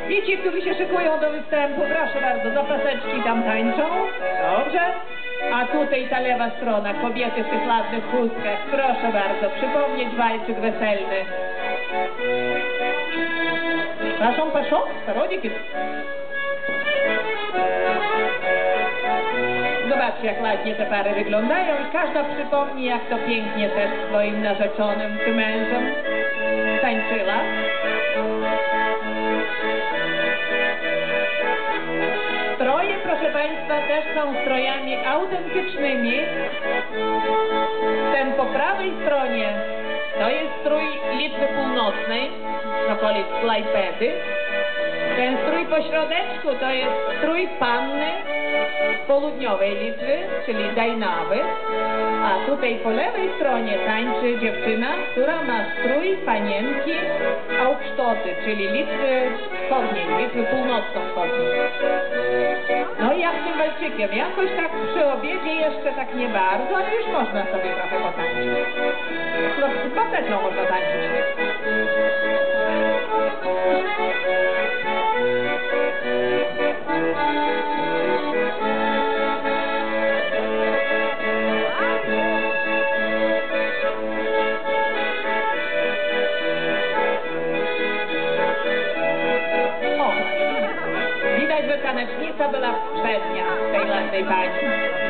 I ci, którzy się szykują do występu, proszę bardzo, za paseczki tam tańczą. Dobrze. A tutaj ta lewa strona, kobiety w tych ładnych chustkach. Proszę bardzo, przypomnieć walczyk weselny. Proszę, proszę, starodiki. Zobaczcie, jak ładnie te pary wyglądają i każda przypomni, jak to pięknie też swoim narzeczonym czy mężem tańczyła. Stroje, proszę Państwa, też są strojami autentycznymi. Ten po prawej stronie to jest strój Litwy Północnej, z okolic Klajpedy. Ten strój po środeczku to jest strój panny z południowej Litwy, czyli Dajnawy. A tutaj po lewej stronie tańczy dziewczyna, która ma strój panienki Aukštoty, czyli Litwy Wschodniej, Litwy Północno-Wschodniej. No i jak z tym walczykiem? Jakoś tak przy obiedzie jeszcze tak nie bardzo, ale już można sobie trochę potańczyć. No, z paseczną można tańczyć. Widać, że tanecznica była przednia tej ładnej pani.